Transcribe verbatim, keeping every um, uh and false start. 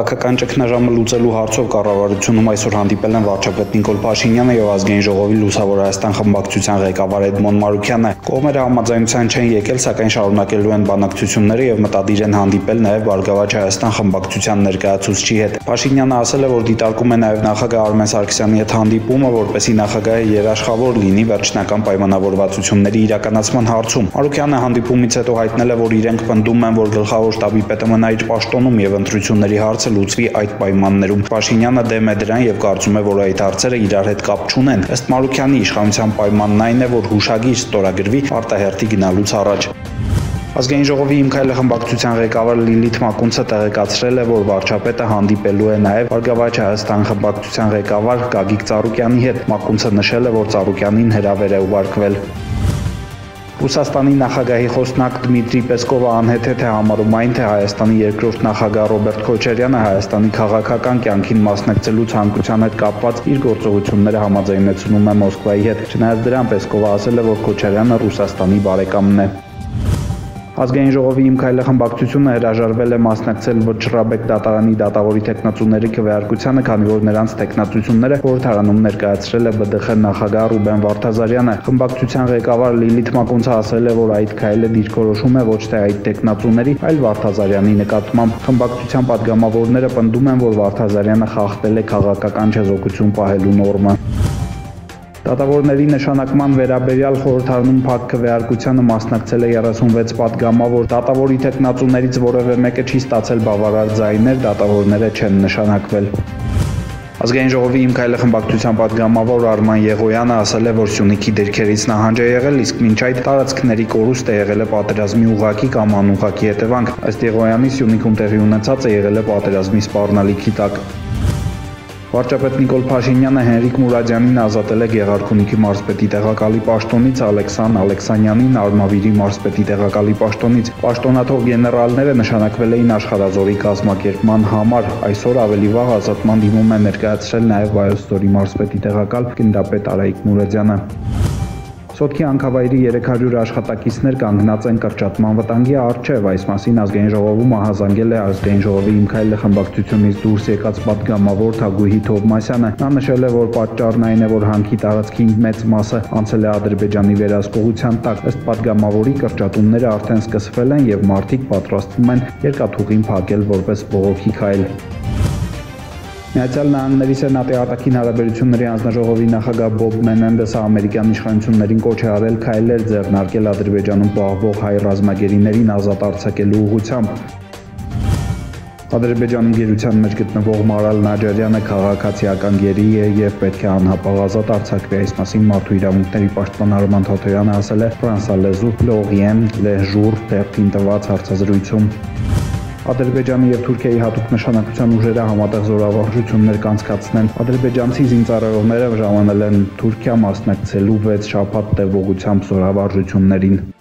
Քաղաքական ճգնաժամը լուծելու հարցով կառավարությունում այսօր հանդիպել են վարչապետ Նիկոլ Փաշինյանը եւ Ազգային ժողովի Լուսավոր Հայաստան խմբակցության ղեկավար Էդմոն Մարուքյանը։ Կողմերը համաձայնության չեն եկել, սակայն շարունակելու են բանակցությունները եւ մտադիր են հանդիպել նաեւ Բարգավաճ Հայաստան խմբակցության ներկայացուցչի հետ։ Փաշինյանը ասել է, որ դիտարկում է նաեւ նախագահ Արմեն Սարգսյանի հետ հանդիպումը, որպեսզի նախագահը երաշխավոր լինի վերջնական պայմանավորվածությունների իրականացման հարցում։ Մարուքյանը հանդիպումից հետո հայտնել է, որ իրենք պնդում են, որ գլխավոր շտաբի պետը մնա իր պաշտոնում եւ ընտրությունների հարցը լուծվի այդ պայմաններում։ Փաշինյանը դեմ է դրան եւ կարծում է, որ այդ հարցերը իրար հետ կապ չունեն։ Ըստ Մարուքյանի, իշխանության պայմանն այն է, որ հուշագիր ստորագրվի արտահերթի գնալուց առաջ։ Ազգային ժողովի Իմ քայլը խմբակցության ղեկավար Լիլիթ Մակունցը տեղեկացրել է, որ վարչապետը հանդիպելու է նաև Բարգավաճ Հայաստան խմբակցության ղեկավար Գագիկ Ծառուկյանի հետ։ Մակունցը նշել է, որ Ծառուկյանին հրավեր է ուղարկվել։ Ռուսաստանի նախագահի խոսնակ Դմիտրի Պեսկովը անհեթեթ է համարում այն, թե Հայաստանի երկրորդ նախագահ Ռոբերտ Քոչարյանը Հայաստանի քաղաքական կյանքին մասնակցելու ցանկության հետ կապված իր գործողությունները համաձայնեցնում է Մոսկվայի հետ։ Չնայած դրան, Պեսկովը ասել է, որ Քոչարյանը Ռուսաստանի բարեկամն է։ Ազգային ժողովի Իմ քայլը խմբակցությունը հրաժարվել է մասնակցել Վչռաբեկ դատարանի դատավորի տեխնացուների քվեարկությանը, քանի որ նրանց տեխնացությունները խորհրդարանում ներկայացրել է ԲԴԽ նախագահ Ռուբեն Վարդազարյանը։ Խմբակցության ղեկավար Լիլիթ Մակունցը ասել է, որ այդ քայլը դիրքորոշում է ոչ թե այդ տեխնացուների, այլ Վարդազարյանի նկատմամբ։ Խմբակցության падգամավորները պնդում են, որ Վարդազարյանը խախտել է քաղաքական չեզոքություն պահելու նորմը։ Դատավորների նշանակման վերաբերյալ խորհրդարանում փակ քվեարկությանը մասնակցել է երեսունվեց падգամավոր։ Դատավորի տեխնացուներից որևէ մեկը չի ստացել բավարար ձայներ, դատավորները չեն նշանակվել։ Ազգային ժողովի Իմ քայլը խմբակցության падգամավոր Արման Եղոյանը ասել է, որ Սյունիքի դիրքերից նահանջ է եղել, իսկ մինչ այդ տարածքների կորուստը եղել է պատերազմի ուղղակի կամ անուղղակի հետևանք։ Ըստ Եղոյանի, Սյունիքում տեղի ունեցածը եղել է պատերազմի սպառնալիքի տակ։ Վարչապետ Նիկոլ Փաշինյանը Հենրիկ Մուրադյանին ազատել է Գեղարքունիքի մարզպետի տեղակալի պաշտոնից, Ալեքսան Ալեքսանյանին Արմավիրի մարզպետի տեղակալի պաշտոնից։ Պաշտոնաթող գեներալները նշանակվել էին աշխարհազորի կազմակերպման համար։ Այսօր ավելի վաղ ազատման դիմում է ներկայացրել նաև Վայոց ձորի մարզպետի տեղակալ գնդապետ Արայիկ Մուրադյանը։ Սոտքի հանքավայրի երեք հարյուր աշխատակիցներ կանգնած են կրճատման վտանգի առջև։ Այս մասին Ազգային ժողովում ահազանգել է Ազգային ժողովի Իմ քայլը խմբակցությունից դուրս եկած падգամավոր Թագուհի Թովմասյանը։ Նա նշել է, որ պատճառն այն է, որ հանքի տարածքի մեծ մասը անցել է Ադրբեջանի վերահսկողության տակ։ Ըստ падգամավորի, կրճատումները արդեն սկսվել են եւ մարդիկ պատրաստվում են երկաթուղին փակել որպես բողոքի քայլ։ Միացյալ Նահանգների Սենատի արտաքին հարաբերությունների հանձնաժողովի նախագահ Բոբ Մենենդեսը ամերիկյան իշխանություններին կոչ է արել քայլեր ձեռնարկել Ադրբեջանում պահվող հայ ռազմագերիներին ազատ արձակելու ուղղությամբ։ Ադրբեջանի գերության մեջ գտնվող Մարալ Նաջարյանը քաղաքացիական գերի է եւ պետք է անհապաղ ազատ արձակվի։ Այս մասին Մարդու իրավունքների պաշտպան Արման Թաթոյանը ասել է ֆրանսալեզու Լորիեն Լեժուր թերթին տված հարցազրույցում։ Ադրբեջանի եւ Թուրքիայի հատուկ նշանակության ուժերը համատեղ զորավարժություններ կանցկացնեն։ Ադրբեջանցի զինծառայողները ժամանել են Թուրքիա մասնակցելու վեց շաբաթ տևողությամբ զորավարժություններին։